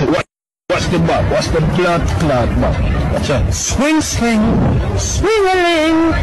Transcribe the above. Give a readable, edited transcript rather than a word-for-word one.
What, what's the bop? What's the blood clot bop? What's that? Swing, swing, swingaling.